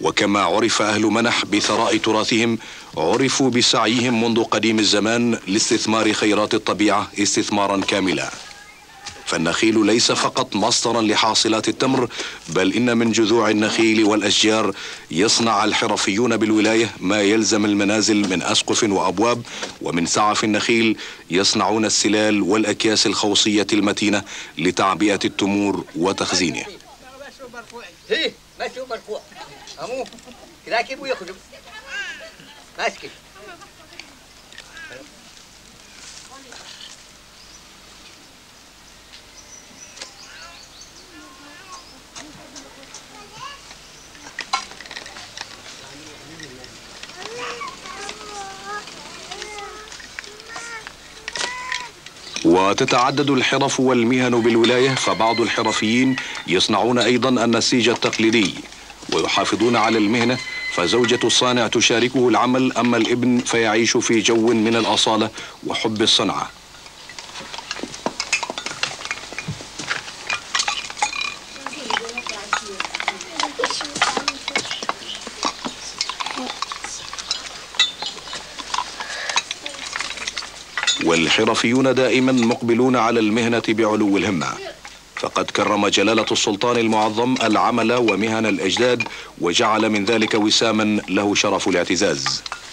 وكما عرف أهل منح بثراء تراثهم، عرفوا بسعيهم منذ قديم الزمان لاستثمار خيرات الطبيعة استثمارا كاملا. فالنخيل ليس فقط مصدرا لحاصلات التمر، بل إن من جذوع النخيل والأشجار يصنع الحرفيون بالولاية ما يلزم المنازل من أسقف وأبواب، ومن سعف النخيل يصنعون السلال والأكياس الخوصية المتينة لتعبئة التمور وتخزينه. وتتعدد الحرف والمهن بالولاية، فبعض الحرفيين يصنعون أيضا النسيج التقليدي ويحافظون على المهنة، فزوجة الصانع تشاركه العمل، أما الابن فيعيش في جو من الأصالة وحب الصنعة. والحرفيون دائما مقبلون على المهنة بعلو الهمة، فقد كرم جلالة السلطان المعظم العمل ومهن الأجداد، وجعل من ذلك وساما له شرف الاعتزاز.